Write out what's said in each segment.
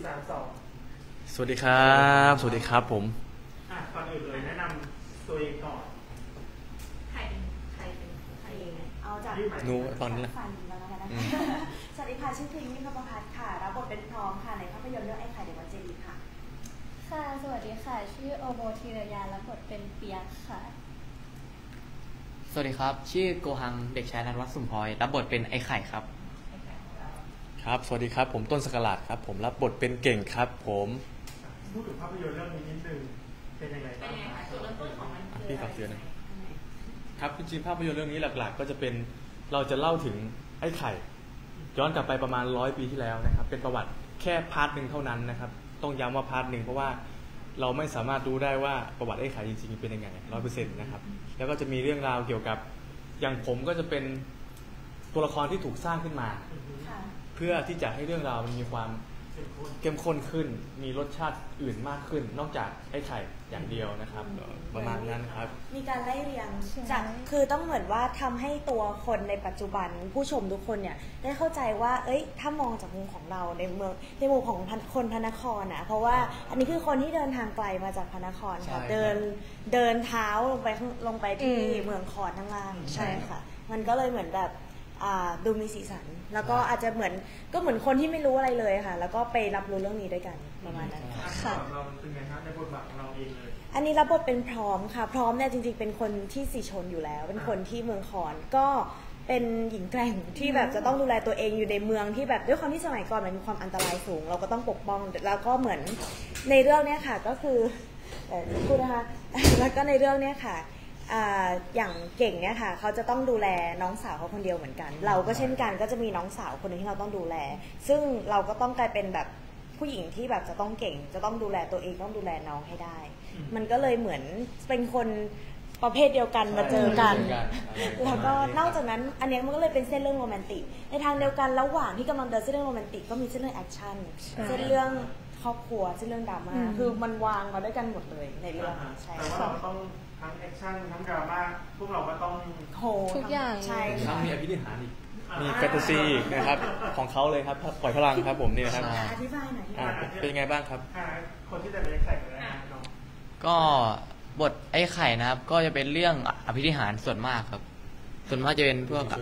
3 2 สวัสดีครับสวัสดีครับผมก่อนอื่นเลยแนะนำตัวเองก่อนใครเองเอาจากหนูตอนนี้ฟันแล้วกันนะคะสวัสดีค่ะชื่อพิมพ์วิภพัฒน์ค่ะรับบทเป็นพร้อมค่ะในภาพยนตร์เรื่องไอ้ไข่เด็กวัดเจดีย์ค่ะค่ะสวัสดีค่ะชื่อโอโบธีรยารับบทเป็นเปียกค่ะสวัสดีครับชื่อโกหังเด็กชายนันทวัฒน์สุมพลอยรับบทเป็นไอ้ไข่ครับครับสวัสดีครับผมต้นสกราดครับผมรับบทเป็นเก่งครับผมพูดถึงภาพยนตร์เรื่องนี้นิดนึงเป็นยังไงบ้างจุดเริ่มต้นของมันพี่ฝากเสียนะครับจริงๆภาพยนตร์เรื่องนี้หลักๆก็จะเป็นเราจะเล่าถึงไอ้ไข่ย้อนกลับไปประมาณ100 ปีที่แล้วนะครับเป็นประวัติแค่พาร์ทหนึ่งเท่านั้นนะครับต้องย้ำว่าพาร์ทหนึ่งเพราะว่าเราไม่สามารถรู้ได้ว่าประวัติไอ้ไข่จริงๆเป็นยังไง100%นะครับแล้วก็จะมีเรื่องราวเกี่ยวกับอย่างผมก็จะเป็นตัวละครที่ถูกสร้างขึ้นมาเพื่อที่จะให้เรื่องราวมันมีความเข้มข้นขึ้นมีรสชาติอื่นมากขึ้นนอกจากไอ้ไข่อย่างเดียวนะครับประมาณนั้นครับมีการไล่เรียงจากคือต้องเหมือนว่าทำให้ตัวคนในปัจจุบันผู้ชมทุกคนเนี่ยได้เข้าใจว่าเอ้ยถ้ามองจากมุมของเราในมุมของคนพระนครนะเพราะว่าอันนี้คือคนที่เดินทางไกลมาจากพระนครค่ะเดินเท้าลงไปที่เมืองคอนทั้งล่างใช่ค่ะมันก็เลยเหมือนแบบดูมีสีสันแล้วก็อาจจะเหมือนคนที่ไม่รู้อะไรเลยค่ะแล้วก็ไปรับรู้เรื่องนี้ด้วยกันประมาณนั้นค่ะเราเป็นไงครับในบทบาทของเราเองเลยอันนี้รับบทเป็นพร้อมค่ะพร้อมเนี่ยจริงๆเป็นคนที่สีชนอยู่แล้วเป็นคนที่เมืองคอนก็เป็นหญิงแกร่งที่แบบจะต้องดูแลตัวเองอยู่ในเมืองที่แบบด้วยความที่สมัยก่อนมันมีความอันตรายสูงเราก็ต้องปกป้องแล้วก็เหมือนในเรื่องเนี้ยค่ะก็คือพูดนะคะแล้วก็ในเรื่องเนี้ยค่ะอย่างเก่งเนี่ยค่ะเขาจะต้องดูแลน้องสาวเขาคนเดียวเหมือนกันเราก็เช่นกันก็จะมีน้องสาวคนนึงที่เราต้องดูแลซึ่งเราก็ต้องกลายเป็นแบบผู้หญิงที่แบบจะต้องเก่งจะต้องดูแลตัวเองต้องดูแลน้องให้ได้มันก็เลยเหมือนเป็นคนประเภทเดียวกันมาเจอกันแล้วก็นอกจากนั้นอันนี้มันก็เลยเป็นเส้นเรื่องโรแมนติกในทางเดียวกันระหว่างที่กำลังเดินเส้นเรื่องโรแมนติกก็มีเส้นเรื่องแอคชั่นเส้นเรื่องครอบครัวเส้นเรื่องดราม่าคือมันวางมาด้วยกันหมดเลยในเรื่องใช่แต่ว่าเราต้องทั้งแอคชั่นทั้งดราม่าพวกเราก็ต้องทุกอย่างใช่ทั้งมีอภินิหารอีกมีแฟนตาซีนะครับของเขาเลยครับปล่อยพลังครับผมนี่นะครับอธิบายหน่อยเป็นยังไงบ้างครับคนที่จะเป็นไข่กันนะก็บทไอ้ไข่นะครับก็จะเป็นเรื่องอภินิหารส่วนมากครับส่วนมากจะเป็นพวก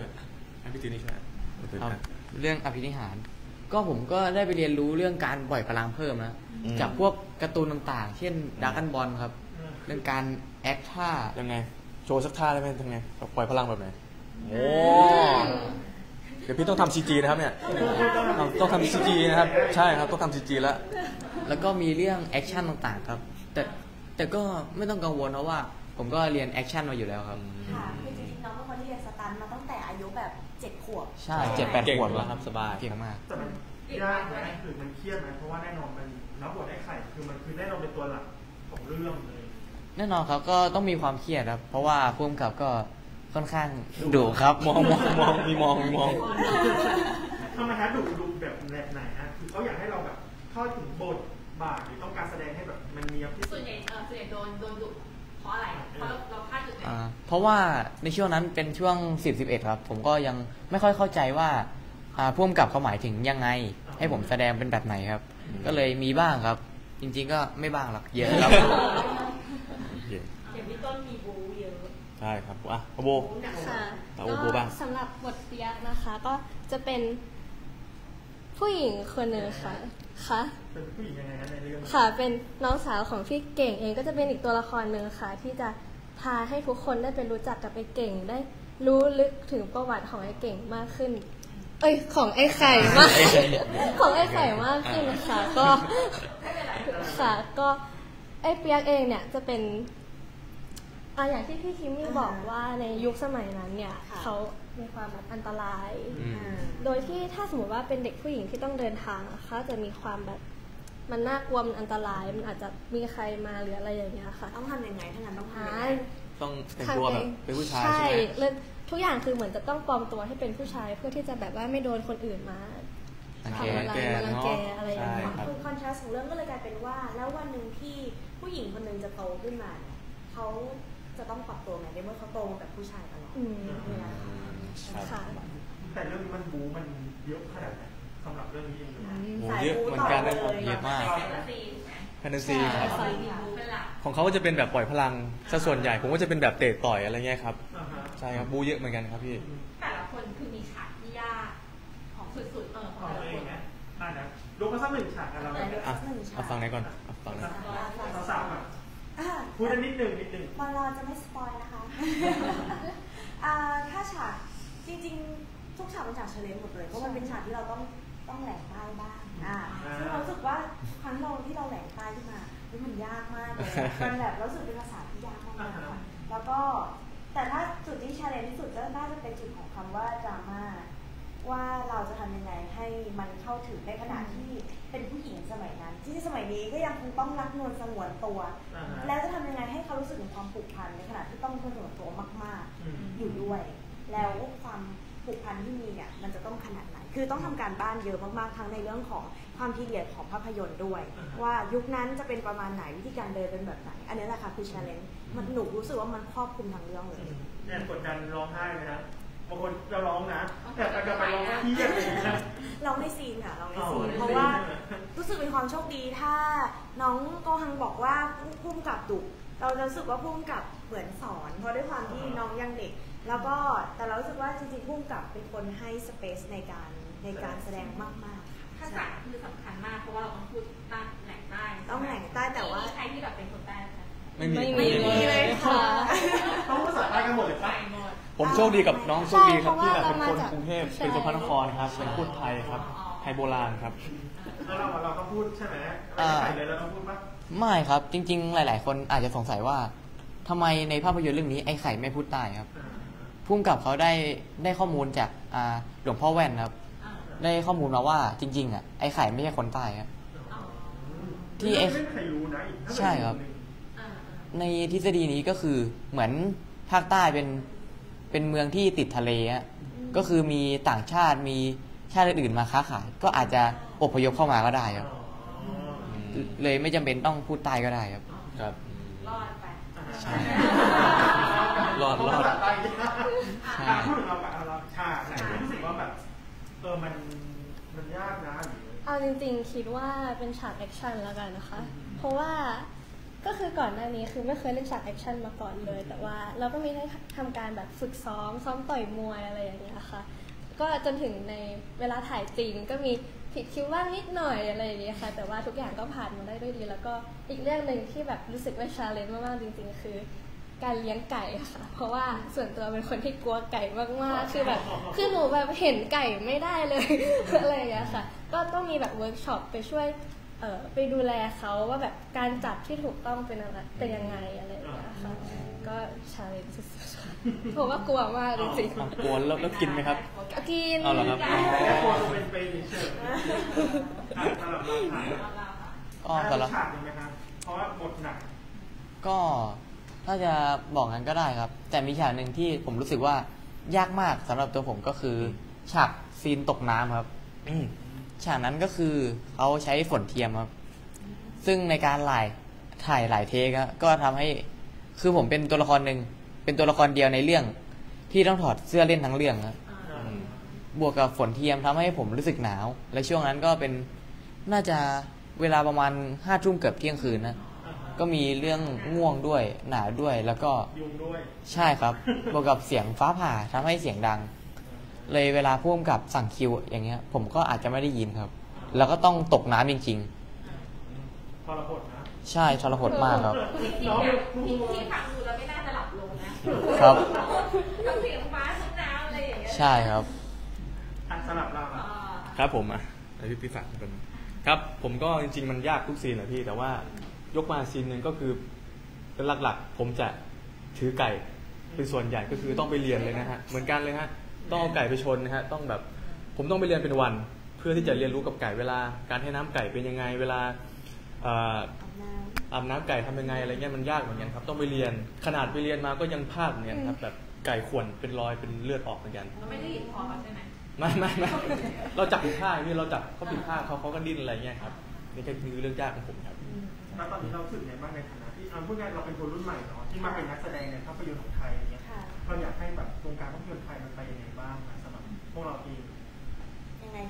เรื่องอภินิหารก็ผมก็ได้ไปเรียนรู้เรื่องการปล่อยพลังเพิ่มนะจากพวกการ์ตูนต่างๆเช่นดราก้อนบอลครับเรื่องการแอคท่ายังไงโชว์สักท่าได้ไหมทำไงปล่อยพลังแบบไหนโอ้เดี๋ยวพี่ต้องทำ CG นะครับเนี่ยต้องทำ CG นะครับใช่ครับต้องทำ CG แล้วก็มีเรื่องแอคชั่นต่างๆครับแต่ก็ไม่ต้องกังวลเพราะว่าผมก็เรียนแอคชั่นมาอยู่แล้วครับค่ะคือจริงๆน้องเป็นคนที่เรียนสตันมาตั้งแต่อายุแบบ7 ขวบใช่7-8 ขวบแล้วครับสบายเก่งมากแต่มันยากไหมคือมันเครียดไหมเพราะว่าแน่นอนมันรับบทไอ้ไข่คือมันคือแน่นอนเป็นตัวหลักของเรื่องเลยแน่นอนครับก็ต้องมีความเครียดครับเพราะว่าผู้กำกับก็ค่อนข้างดุครับมองทำไมฮะดุแบบไหนฮะคือเขาอยากให้เราแบบเข้าถึงบทบาทหรือต้องการแสดงให้แบบมันเนียบที่สุดส่วนใหญ่โดนดุเพราะอะไรเพราะเราคาดจุดไหนเพราะว่าในช่วงนั้นเป็นช่วง10-11ครับผมก็ยังไม่ค่อยเข้าใจว่าผู้กำกับเขาหมายถึงยังไงให้ผมแสดงเป็นแบบไหนครับก็เลยมีบ้างครับจริงๆก็ไม่บ้างหรอกเยอะครับอย่างพี่ต้นมีบูเยอะใช่ครับโบค่ะก็สำหรับบทเปียกนะคะก็จะเป็นผู้หญิงคนหนึ่งค่ะเป็นผู้หญิงยังไงนะในเรื่องค่ะเป็นน้องสาวของพี่เก่งเองก็จะเป็นอีกตัวละครหนึ่งค่ะที่จะพาให้ทุกคนได้ไปรู้จักกับไอ้เก่งได้รู้ลึกถึงประวัติของไอ้เก่งมากขึ้นของไอ้ไข่มากของไอ้ไข่มากขึ้นค่ะก็ค่ะก็ไอ้เปียกเองเนี่ยจะเป็นอย่างที่พี่คิมมี่บอกว่าในยุคสมัยนั้นเนี่ยเขามีความแบบอันตรายโดยที่ถ้าสมมติว่าเป็นเด็กผู้หญิงที่ต้องเดินทางเขาจะมีความแบบมันน่ากลัวมันอันตรายมันอาจจะมีใครมาหรืออะไรอย่างเงี้ยค่ะต้องทำยังไงถ้างั้นต้องแต่งตัวแบบเป็นผู้ชายใช่ไหมทุกอย่างคือเหมือนจะต้องปลอมตัวให้เป็นผู้ชายเพื่อที่จะแบบว่าไม่โดนคนอื่นมาทำอะไรมารังแกอะไรอย่างเงี้ยคือคอนทราสต์ของเรื่องก็เลยกลายเป็นว่าแล้ววันหนึ่งที่ผู้หญิงคนหนึ่งจะโตขึ้นมาเขาจะต้องปรับตัวไหมในเมื่อเขาโตมาแบบผู้ชายตลอดค่ะแต่เรื่องนี้มันบู๊มันเยอะขนาดไหนสำหรับเรื่องนี้เองเลยโหสายเยอะบู๊เหมือต่นอกันเลนะครับยเยอะมากแฟนตาซีครับใช่เป็นหลักของเขาก็จะเป็นแบบปล่อยพลังซะส่วนใหญ่ผมก็จะเป็นแบบเตะต่อยอะไรเงี้ยครับอ่าฮะใช่ครับบูเยอะเหมือนกันครับพี่แต่ละคนคือมีฉากที่ยากของสุดๆของของแต่ตัวละเอคงนนะได้นะยกมาสักหนึ่งฉากกันเราเลยอ่ะเอาฟังไหนก่อนเอาฟังไหนสาวๆแบบอ่ะพูดกันนิดหนึ่งบอลเราจะไม่สปอยนะคะ ถ้าฉากจริงๆ ทุกฉากเป็นฉากเชลเลนจ์หมดเลย เพราะมันเป็นฉากที่เราต้องแหลกใต้บ้างซึ่งเรารู้สึกว่าครั้งที่เราแหลกใต้ขึ้นมามันยากมากเลยมันแบบรู้สึกเป็นภาษาที่ยากมากๆค่ะแล้วก็แต่ถ้าจุดที่เชลเลนจ์ที่สุดก็น่าจะเป็นจุดของคำว่าดราม่าว่าเราจะทำยังไงให้มันเข้าถึงในขณะที่เป็นผู้หญิงสมัยนั้น ที่สมัยนี้ก็ยังคงต้องรักนวลสงวนตัว แล้วจะทำยังไงให้เขารู้สึกถึงความผูกพันในขณะที่ต้องสงวนตัวมากๆอยู่ด้วย แล้วความผูกพันที่มีเนี่ยมันจะต้องขนาดไหนคือต้องทำการบ้านเยอะมากๆทั้งในเรื่องของความพีเรียดของภาพยนตร์ด้วย ว่ายุคนั้นจะเป็นประมาณไหนวิธีการเดินเป็นแบบไหนอันนี้แหละค่ะคือ challenge มันหนูรู้สึกว่ามันครอบคลุมทั้งเรื่องเลยเนี่ยกดดันร้องไห้เลยนะบางคนจะร้องนะแต่ไปกับไปร้องเครียดเลยนะเราไม่ซีนค่ะเราไม่ซีนเพราะว่ารู้สึกเป็นความโชคดีถ้าน้องโกฮังบอกว่าพุ่มกับดุเราจะรู้สึกว่าพุ่มกับเหมือนสอนเพราะด้วยความที่น้องยังเด็กแล้วก็แต่เรารู้สึกว่าจริงๆพุ่มกับเป็นคนให้สเปซในการแสดงมากๆภาค่ะษาคือสำคัญมากเพราะว่าเราต้องพูดใต้แหล่งใต้ต้องแหล่งใต้แต่ว่ามีใครที่แบบเป็นคนใต้ไหมคะไม่มีไม่มีเลยค่ะต้องภาษาใต้กันหมดเลยไปปะหมดผมโชคดีกับน้องโชคดีครับที่แบบเป็นคนใช่กรุงเทพใช่เป็นคนพระนครครับเป็นพูดไทยครับไทยโบราณครับแล้วเราก็พูดใช่ไหมไม่ใส่เลยเราต้องพูดปะไม่ครับ จริง ๆ หลาย ๆ คนอาจจะสงสัยว่าทำไมในภาพยนตร์เรื่องนี้ไอ้ไข่ไม่พูดใต้ครับพุ่มกับเขาได้ข้อมูลจากหลวงพ่อแว่นครับ ได้ข้อมูลมาว่าจริง ๆไอ้ไข่ไม่ใช่คนใต้ครับ ที่ไอ้ไม่มีใครรู้นะอีกใช่ครับ ในทฤษฎีนี้ก็คือเหมือนภาคใต้เป็นเมืองที่ติดทะเลฮะก็คือมีต่างชาติมีชาติอื่นๆมาค้าขาย ก็อาจจะอพยพเข้ามาก็ได้ครับ เลยไม่จำเป็นต้องพูดใต้ก็ได้ครับครับรอดไปใช่รอดภาษาใต้พูดถึงเราฉากไหนรู้สึกว่าแบบมันยากนะหรือเอาจริงๆคิดว่าเป็นฉากแอคชั่นแล้วกันนะคะ เพราะว่าก็คือก่อนหน้านี้คือไม่เคยเล่นฉากแอคชั่นมาก่อนเลย แต่ว่าเราก็มีได้ทำการแบบฝึกซ้อมต่อยมวยอะไรอย่างเงี้ยค่ะ ก็จนถึงในเวลาถ่ายจริงก็มีผิดคิวบ้างนิดหน่อยอะไรอย่างเงี้ยค่ะ แต่ว่าทุกอย่างก็ผ่านมาได้ด้วยดี แล้วก็อีกเรื่องหนึ่งที่แบบรู้สึกว่าชาเลนจ์มากๆจริงๆคือการเลี้ยงไก่ค่ะ เพราะว่าส่วนตัวเป็นคนที่กลัวไก่มากๆคือแบบคือหนูแบบเห็นไก่ไม่ได้เลย อะไรอย่างเงี้ยค่ะ ก็ต้องมีแบบเวิร์กช็อปไปช่วยไปดูแลเขาว่าแบบการจับที่ถูกต้องเป็นอะไรเป็นยังไงอะไรอย่างเงี้ยค่ะ ก็ชาเลนจ์สุดๆค่ะเพราะว่ากลัวมากจริงอ่ะกลัวแล้วกินไหมครับๆกินเอาเหรอครับแค่กลัวเป็นเฉยๆสำหรับเราถ่ายก็สำหรับฉากหนึ่งไหมครับเพราะว่าบทหนักก็ถ้าจะบอกงั้นก็ได้ครับ แต่มีฉากหนึ่งที่ผมรู้สึกว่ายากมากสำหรับตัวผมก็คือฉากซีนตกน้ำครับ ฉากนั้นก็คือเขาใช้ฝนเทียมครับ ซึ่งในการถ่ายหลายเทคก็ทำให้คือผมเป็นตัวละครหนึ่งเป็นตัวละครเดียวในเรื่องที่ต้องถอดเสื้อเล่นทั้งเรื่องครับบวกกับฝนเทียมทำให้ผมรู้สึกหนาว และช่วงนั้นก็เป็นน่าจะเวลาประมาณ5 ทุ่มเกือบเที่ยงคืนนะก็มีเรื่องง่วงด้วยหนาวด้วยแล้วก็ยุงด้วยใช่ครับ บวกกับเสียงฟ้าผ่าทำให้เสียงดัง เลยเวลาพ่วงกับสั่งคิวอย่างเงี้ย ผมก็อาจจะไม่ได้ยินครับ แล้วก็ต้องตกน้ำจริงทรหดนะๆ ใช่ทรหดมากครับที่ฟังดูแล้วไม่น่าจะหลับลงนะครับ กับเสียงฟ้าทั้งน้ำอะไรอย่างเงี้ยใช่ครับสำหรับเราครับผมอ่ะพี่ฝากเป็นครับผมก็จริงๆมันยากทุกซีนนะพี่แต่ว่ายกมาซีนหนึ่งก็คือเป็นหลักๆผมจะถือไก่เป็นส่วนใหญ่ก็คือต้องไปเรียนเลยนะฮะเหมือนกันเลยฮะต้องเอาไก่ไปชนนะฮะต้องแบบผมต้องไปเรียนเป็นวันเพื่อที่จะเรียนรู้กับไก่เวลาการให้น้ำไก่เป็นยังไงเวลาอาบน้ำไก่ทำยังไงอะไรเงี้ยมันยากเหมือนกันครับต้องไปเรียนขนาดไปเรียนมาก็ยังพลาดเหมือนกันครับแบบไก่ข่วนเป็นรอยเป็นเลือดออกเหมือนกันเราไม่ได้ยินพอใช่ไหมไม่เราจับผิดท่าพี่เราจับเขาผิดท่าเขาก็ดิ้นอะไรเงี้ยครับนี่ก็คือเรื่องยากของผมครับแล้วตอนนี้เราสึกไงบ้างในฐานะที่พูดง่ายเราเป็นคนรุ่นใหม่เนาะที่มาเป็นนักแสดงในภาพยนตร์ของไทยอย่างเงี้ยเราอยากให้แบบวงการภาพยนตร์ไทยมันไปยังไงบ้างสำหรับพวกเราเองยังไงคะ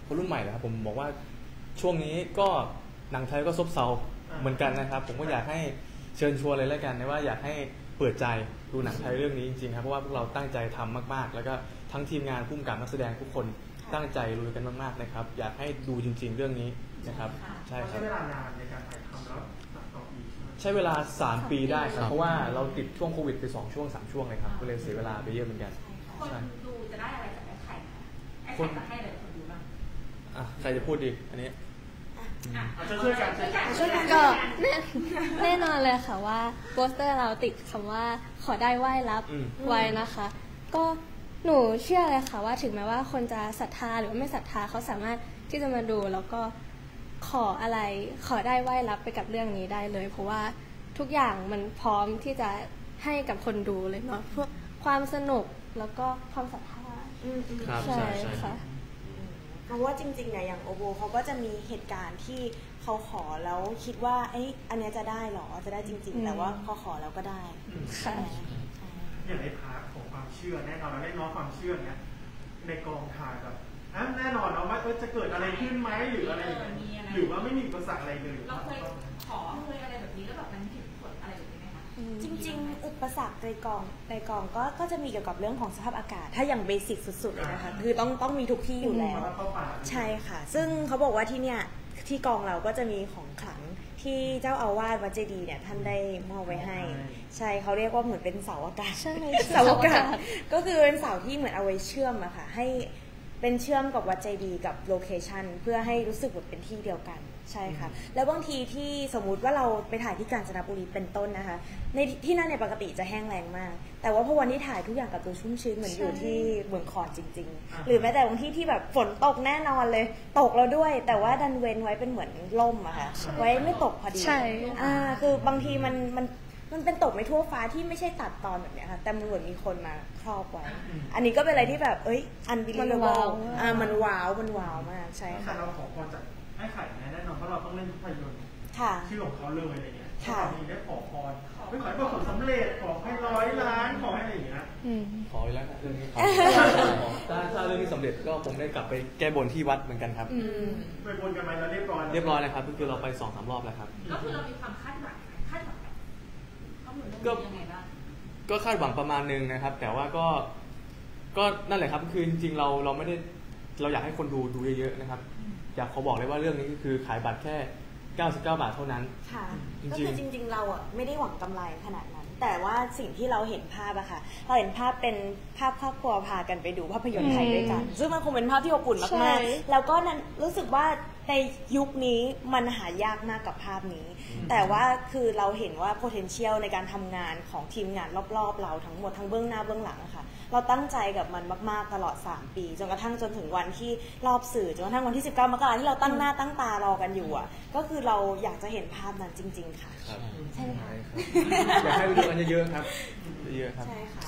คนรุ่นใหม่นะครับผมบอกว่าช่วงนี้ก็หนังไทยก็ซบเซาเหมือนกันนะครับผมก็อยากให้เชิญชวนเลยแล้วกันนะว่าอยากให้เปิดใจดูหนังไทยเรื่องนี้จริงๆครับเพราะว่าพวกเราตั้งใจทำมากๆแล้วก็ทั้งทีมงานผู้กำกับนักแสดงทุกคนตั้งใจลุยกันมากๆนะครับอยากให้ดูจริงๆเรื่องนี้นะครับใช่คใช้รับเวลานานในการถ่ายทำแล้วตัดต่ออีกใช้เวลา3 ปีได้ครับเพราะว่าเราติดช่วงโควิดไป2 ช่วง 3 ช่วงเลยครับก็เลยเสียเวลาไปเยอะเหมือนกันคนดูจะได้อะไรจากไอ้ไข่คะไอ้ไข่จะให้อะไรกับคนดูบ้างอ่ะใครจะพูดดีอันนี้ช่วยกันก็แน่นอนเลยค่ะว่าโปสเตอร์เราติดคำว่าขอได้ไหว้รับไว้นะคะ ก็หนูเชื่อเลยค่ะว่าถึงแม้ว่าคนจะศรัทธาหรือว่าไม่ศรัทธาเขาสามารถที่จะมาดูแล้วก็ขออะไรขอได้ไหว้รับไปกับเรื่องนี้ได้เลย เพราะว่าทุกอย่างมันพร้อมที่จะให้กับคนดูเลยเนาะพวกความสนุกแล้วก็ความศรัทธาครับใช่ใช่ค่ะเพราะว่าจริงๆเนี่ยอย่างโอโบเขาก็จะมีเหตุการณ์ที่เขาขอแล้วคิดว่าอันเนี้ยจะได้หรอจะได้จริง ๆ แต่ว่าพอขอแล้วก็ได้ค่ะอย่างในพาร์ทของความเชื่อแน่นอนเราได้น้องความเชื่อเนี้ยในกองถ่ายแบบแน่นอนเนาะว่าจะเกิดอะไรขึ้นไหมหรืออะไรหรือว่าไม่มีอุปสรรคอะไรเลยเราเคยขอเลยอะไรแบบนี้แล้วแบบมันเห็นผลอะไรแบบนี้ไหมคะจริงๆ อุปสรรคในกองก็จะมีเกี่ยวกับเรื่องของสภาพอากาศ ถ้าอย่างเบสิกสุดๆเลยนะคะคือต้องมีทุกที่อยู่แล้ว ใช่ค่ะ ซึ่งเขาบอกว่าที่เนี่ยที่กองเราก็จะมีของขลังที่เจ้าอาวาสวัดเจดีย์เนี่ยท่านได้มอบไว้ให้ ใช่เขาเรียกว่าเหมือนเป็นเสาอากาศใช่เสาอากาศก็คือเป็นเสาที่เหมือนเอาไว้เชื่อมอะค่ะให้เป็นเชื่อมกับวัดเจดีย์กับโลเคชันเพื่อให้รู้สึกแบบเป็นที่เดียวกันใช่ค่ะแล้วบางทีที่สมมุติว่าเราไปถ่ายที่กาญจนบุรีเป็นต้นนะคะในที่นั่นเนี่ยปกติจะแห้งแล้งมาก แต่ว่าพอวันที่ถ่ายทุกอย่างกับตัวชุ่มชื้นเหมือนอยู่ที่เมืองคอนจริงๆหรือแม้แต่บางที่ที่แบบฝนตกแน่นอนเลยตกแล้วด้วย แต่ว่าดันเว้นไว้เป็นเหมือนร่มอะค่ะไว้ไม่ตกพอดีใช่คือบางทีมันเป็นตกไม่ทั่วฟ้าที่ไม่ใช่ตัดตอนแบบเนี้ยค่ะแต่มันเหมือนมีคนมาครอบไว้ อันนี้ก็เป็นอะไรที่แบบunbelievable มันว้าวมากใช่แต่ค่ะเราขอพรจากไอ้ไข่แน่นอนเพราะเราต้องเล่นภาพยนตร์ค่ะชื่อของเขาเลยอะไรเงี้ยค่ะเราได้ขอพรไม่ขอให้ประสบสำเร็จขอให้100 ล้านขอให้อะไรอย่างเงี้ยขออีกแล้วนะเรื่องนี้ถ้าเรื่องนี้สำเร็จก็คงได้กลับไปแก้บนที่วัดเหมือนกันครับไปบนกันไหมเราเรียบร้อยเรียบร้อยแล้วครับคือเราไป 2-3 รอบแล้วครับก็คือเรามีความคาดหวังกับข้อมูลตรงนี้ยังไงบ้างก็คาดหวังประมาณนึงนะครับ แต่ว่าก็นั่นแหละครับคือจริงๆเราไม่ได้เราอยากให้คนดูเยอะๆนะครับอยากขอบอกเลยว่าเรื่องนี้ก็คือขายบัตรแค่99 บาทเท่านั้นค่ะจริงๆก็คือจริงๆเราอ่ะไม่ได้หวังกำไรขนาดนั้น แต่ว่าสิ่งที่เราเห็นภาพอะค่ะเราเห็นภาพเป็นภาพครอบครัวพากันไปดูภาพยนตร์ไทยด้วยกัน ซึ่งมันคงเป็นภาพที่อบอุ่นใช่มากๆแล้วก็นั้นรู้สึกว่าในยุคนี้มันหายากมากกับภาพนี้ แต่ว่าคือเราเห็นว่า potential ในการทำงานของทีมงานรอบๆเราทั้งหมดทั้งเบื้องหน้าเบื้องหลังอะค่ะเราตั้งใจกับมันมากๆตลอด3 ปีจนกระทั่งจนถึงวันที่รอบสื่อจนกระทั่งวันที่19 มกราคมที่เราตั้งหน้าตั้งตารอกันอยู่อ่ะก็คือเราอยากจะเห็นภาพนั้นจริง ๆ ค่ะครับใช่ไหมคะอยากให้ไปดูกันเยอะๆครับเยอะๆครับใช่ค่ะ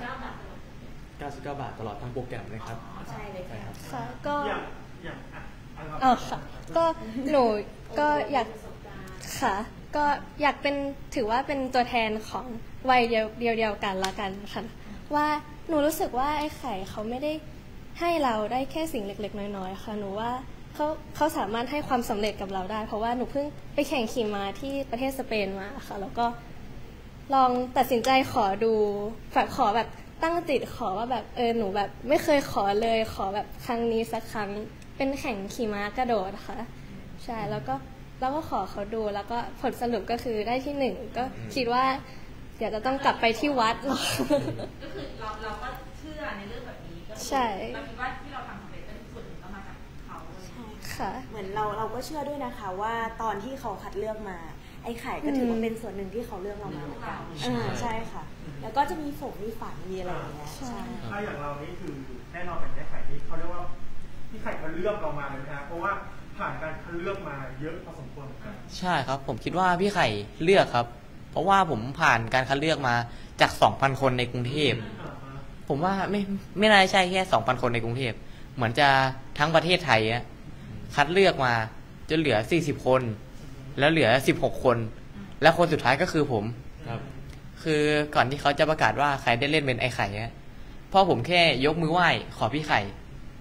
99 บาทตลอดทั้งโปรแกรมเลยครับใช่เลยค่ะค่ะก็อย่างค่ะก็หนูก็อยากค่ะก็อยากเป็นถือว่าเป็นตัวแทนของวัยเดียวกันละกันค่ะว่าหนูรู้สึกว่าไอ้ไข่เขาไม่ได้ให้เราได้แค่สิ่งเล็กๆน้อยๆค่ะหนูว่าเขาสามารถให้ความสำเร็จกับเราได้ เพราะว่าหนูเพิ่งไปแข่งขี่ม้าที่ประเทศสเปนมาค่ะแล้วก็ลองตัดสินใจขอดูขอแบบตั้งจิตขอว่าแบบหนูแบบไม่เคยขอเลยขอแบบครั้งนี้สักครั้งเป็นแข่งขี่ม้ากระโดดค่ะใช่แล้วก็ขอเขาดูแล้วก็ผลสรุปก็คือได้ที่1ก็คิดว่าเดี๋ยวจะต้องกลับไปที่วัดหรอก็คือเราก็เชื่อในเรื่องแบบนี้ก็ใช่เราคิดว่าที่เราทำสำเร็จเป็นส่วนหนึ่งก็มาจากเขาค่ะเหมือนเราก็เชื่อด้วยนะคะว่าตอนที่เขาคัดเลือกมาไอ้ไข่ก็ถือว่าเป็นส่วนหนึ่งที่เขาเลือกเรามาเหมือนกันใช่ค่ะ แล้วก็จะมีมีฝันมีอะไรอย่างเงี้ยใช่ถ้าอย่างเรานี่คือแน่นอนเป็นไอ้ไข่ที่เขาเรียกว่าที่ไข่เขาเลือกเรามาเลยนะเพราะว่าผ่านการคัดเลือกมาเยอะพอสมควรเหมือนกันใช่ครับผมคิดว่าพี่ไข่เลือกครับ เพราะว่าผมผ่านการคัดเลือกมาจาก 2,000 คนในกรุงเทพผมว่าไม่น่าใช่แค่ 2,000 คนในกรุงเทพเหมือนจะทั้งประเทศไทยอะคัดเลือกมาจนเหลือ40 คนแล้วเหลือ16 คนและคนสุดท้ายก็คือผมครับคือก่อนที่เขาจะประกาศว่าใครได้เล่นเป็นไอ้ไข่อะพ่อผมแค่ยกมือไหว้ขอพี่ไข่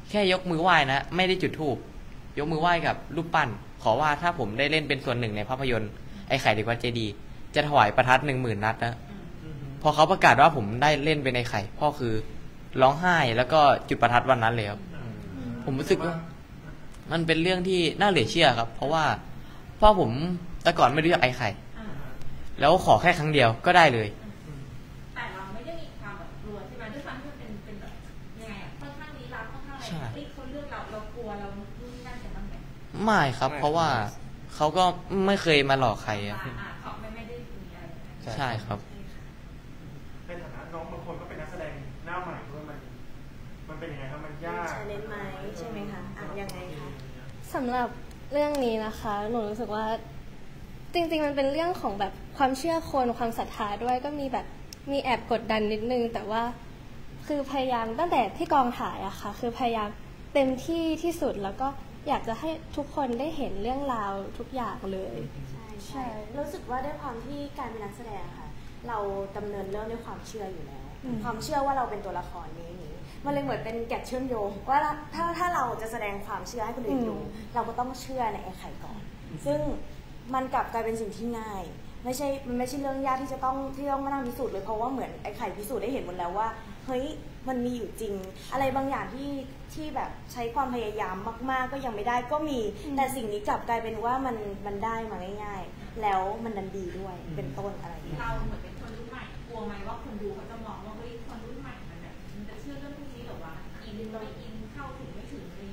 แค่ยกมือไหว้นะไม่ได้จุดธูปยกมือไหว้กับรูปปั้นขอว่าถ้าผมได้เล่นเป็นส่วนหนึ่งในภาพยนตร์ไอ้ไข่เด็กวัดเจดีย์จะถวายประทัด 10,000 นัดนะพอเขาประกาศว่าผมได้เล่นเป็นไอ้ไข่พ่อคือร้องไห้แล้วก็จุดประทัดวันนั้นเลยครับผมรู้สึกว่ามันเป็นเรื่องที่น่าเหลือเชื่อครับเพราะว่าพ่อผมแต่ก่อนไม่รู้จักไอ้ไข่แล้วขอแค่ครั้งเดียวก็ได้เลยแต่เราไม่ได้มีความแบบกลัวใช่ไหมด้วยความที่มันเป็นแบบยังไงอ่ะค่อนข้างลี้ลับค่อนข้างอะไรเขาเลือกเรากลัวเรานู่นนั่นแต่บ้างไหมไม่ครับเพราะว่าเขาก็ไม่เคยมาหลอกใครเขาไม่ได้มีอะไรใช่ครับในฐานะน้องบางคนก็เป็นนักแสดงหน้าใหม่ด้วยมันเป็นยังไงครับมันยากใช่เล่นไหมใช่ไหมคะยังไงคะสำหรับเรื่องนี้นะคะหนูรู้สึกว่าจริงๆมันเป็นเรื่องของแบบความเชื่อคนความศรัทธาด้วยก็มีแบบมีแอบกดดันนิดนึงแต่ว่าคือพยายามตั้งแต่ที่กองถ่ายอะค่ะคือพยายามเต็มที่ที่สุดแล้วก็อยากจะให้ทุกคนได้เห็นเรื่องราวทุกอย่างเลยใช่รู้สึกว่าด้วยความที่การเป็นนักแสดงค่ะเราดำเนินเรื่องด้วยความเชื่ออยู่แล้วความเชื่อว่าเราเป็นตัวละครนี้มันเลยเหมือนเป็นแกะเชื่อมโยงว่าถ้าเราจะแสดงความเชื่อให้คนอื่นดูเราก็ต้องเชื่อในไอ้ไข่ก่อนซึ่งมันกลับกลายเป็นสิ่งที่ง่ายมันไม่ใช่เรื่องยากที่ต้องมานั่งพิสูจน์เลยเพราะว่าเหมือนไอ้ไข่พิสูจน์ได้เห็นหมดแล้วว่าเฮ้ยมันมีอยู่จริงอะไรบางอย่างที่แบบใช้ความพยายามมากๆก็ยังไม่ได้ก็มีแต่สิ่งนี้กลับกลายเป็นว่ามันได้มาง่ายๆแล้วมันดันดีด้วยเป็นต้นอะไรอย่างเงี้ยเราเหมือนเป็นคนรุ่นใหม่กลัวไหมว่าคนดูเขาจะมองว่าเฮ้ยคนรุ่นใหม่มันแบบมันจะเชื่อเรื่องพวกนี้หรอวะอินไม่อินเข้าถึงไม่ถึงเลย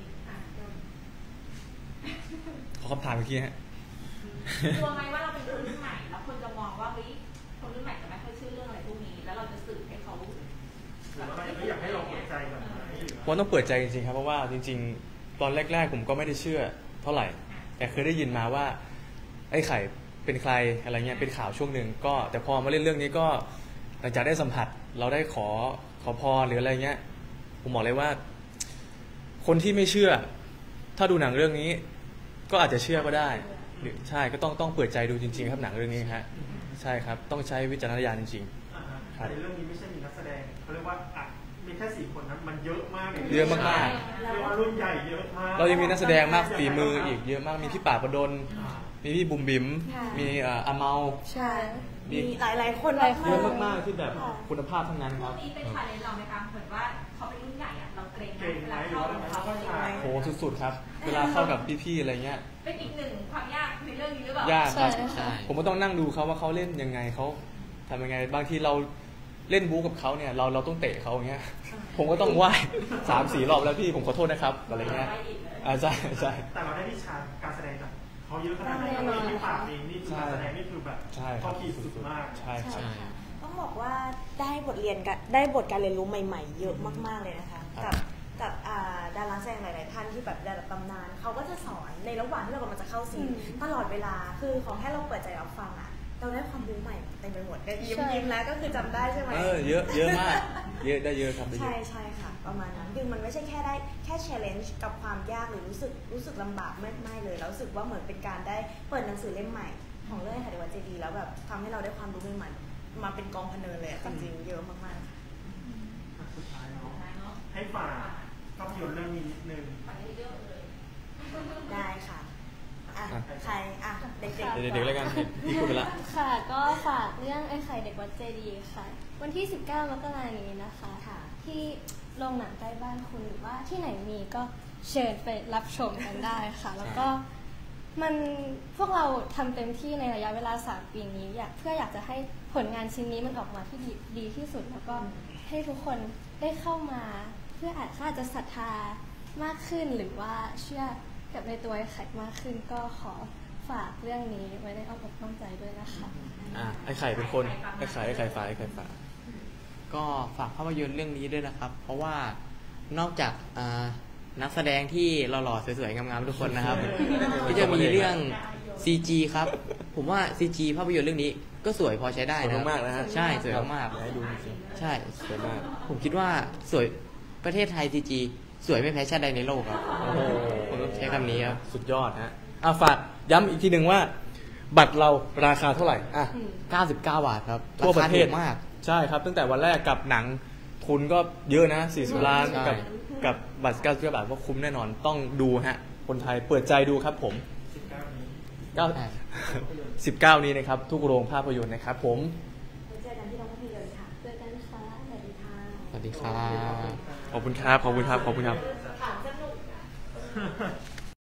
ขอคำถามเมื่อกี้ฮะกลัวไหมว่าเราเป็นคนรุ่นใหม่แล้วคนจะมองว่าเฮ้ยคนรุ่นใหม่จะไม่ค่อยเชื่อเรื่องอะไรพวกนี้แล้วเราจะสื่อให้เขาไม่อยากให้เราเปิดใจก่อนผมต้องเปิดใจจริงๆครับเพราะว่าจริงๆตอนแรกๆผมก็ไม่ได้เชื่อเท่าไหร่แต่เคยได้ยินมาว่าไอ้ไข่เป็นใครอะไรเงี้ยเป็นข่าวช่วงหนึ่งก็แต่พอมาเล่นเรื่องนี้ก็หลังจากได้สัมผัสเราได้ขอพรหรืออะไรเงี้ยผมบอกเลยว่าคนที่ไม่เชื่อถ้าดูหนังเรื่องนี้ก็อาจจะเชื่อก็ได้หรือใช่ก็ต้องเปิดใจดูจริงๆครับหนังเรื่องนี้ฮะใช่ครับต้องใช้วิจารณญาณจริงๆในเรื่องนี้ไม่ใช่มีนักแสดงเขาเรียกว่ามีแค่4 คนนะมันเยอะมากเลยเยอะมากๆเรียกว่ารุ่นใหญ่เยอะมากเรายังมีนักแสดงมากฝีมืออีกเยอะมากมีพี่ป่าประดลมีพี่บุ๋มบิ๋มมีอาเมาใช่มีหลายคนเยอะมากๆที่แบบคุณภาพทั้งนั้นครับนี่เป็นชาเลนจ์เราไหมคะเหมือนว่าเขาเป็นรุ่นใหญ่อะเราเกรงไหมเวลาเข้ากับเขาโหสุดๆครับเวลาเข้ากับพี่ๆอะไรเงี้ยเป็นอีกหนึ่งความยากในเรื่องนี้หรือเปล่ายากครับผมก็ต้องนั่งดูเขาว่าเขาเล่นยังไงเขาทำยังไงบางทีเราเล่นบู๊กับเขาเนี่ยเราต้องเตะเขาอย่างเงี้ยผมก็ต้องไหว้3-4 รอบแล้วพี่ผมขอโทษนะครับอะไรเงี้ยใช่แต่เราได้วิชาการแสดงจากเขาเยอะขนาดไหนที่ปากเองนี่คือการแสดงนี่คือแบบเขาขีดสุดมากใช่ครับต้องบอกว่าได้บทการเรียนรู้ใหม่ๆเยอะมากๆเลยนะคะกับดาราแสดงหลายๆท่านที่แบบระดับตำนานเขาก็จะสอนในระหว่างที่เรากำลังจะเข้าซีนตลอดเวลาคือขอแค่เราเปิดใจรับฟังอะเราได้ความรู้ใหม่เต็มไปหมดยิ้มแล้วก็คือจำได้ใช่ไหมเยอะมากเยอะครับใช่ค่ะประมาณนั้นคือมันไม่ใช่แค่ได้แค่ challenge กับความยากหรือรู้สึกลำบากไม่เลยแล้วรู้สึกว่าเหมือนเป็นการได้เปิดหนังสือเล่มใหม่ของเรื่องไข่เด็กวัดเจดีย์แล้วแบบทำให้เราได้ความรู้ใหม่ๆมาเป็นกองพเนินเลยจริงๆเยอะมากๆสุดท้ายเนาะให้ฝากภาพยนตร์เรื่องนี้นิดนึงได้ค่ะใครเด็กๆแล้วกันพี่พูดไปละค่ะก็ฝากเรื่องไอ้ไข่เด็กวัดเจดีย์ค่ะวันที่19 มกราคมนี้นะคะที่โรงหนังใกล้บ้านคุณหรือว่าที่ไหนมีก็เชิญไปรับชมกันได้ค่ะแล้วก็พวกเราทำเต็มที่ในระยะเวลา3 ปีนี้เพื่ออยากจะให้ผลงานชิ้นนี้มันออกมาที่ดีที่สุดแล้วก็ให้ทุกคนได้เข้ามาเพื่ออาจจะศรัทธามากขึ้นหรือว่าเชื่อกับในตัวไอ้ไข่มากขึ้นก็ขอฝากเรื่องนี้ไว้ในอ้อมอกอ้อมใจด้วยนะคะไอ้ไข่เป็นคนไอ้ไข่ฝากก็ฝากภาพยนตร์เรื่องนี้ด้วยนะครับเพราะว่านอกจากนักแสดงที่หล่อๆสวยๆงามๆทุกคนนะครับก็จะมีเรื่อง CG ครับผมว่า CG ภาพยนตร์เรื่องนี้ก็สวยพอใช้ได้นะมากนะใช่สวยมากให้ดูจริงใช่สวยมากผมคิดว่าสวยประเทศไทย CG สวยไม่แพ้ชาติใดในโลกครับผมต้องใช้คำนี้ครับสุดยอดฮะฝากย้ำอีกทีหนึ่งว่าบัตรเราราคาเท่าไหร่ 99 บาทครับทั่วประเทศมากใช่ครับตั้งแต่วันแรกกับหนังทุนก็เยอะนะ40 ล้านใช่กับบัตร99 บาทก็คุ้มแน่นอนต้องดูฮะคนไทยเปิดใจดูครับผม 19 นี้นะครับทุกโรงภาพยนตร์นะครับผมเจอกันที่โรงภาพยนตร์ค่ะเจอกันค่ะสวัสดีค่ะสวัสดีครับขอบคุณครับ ขอบคุณครับ ขอบคุณครับถามสนุก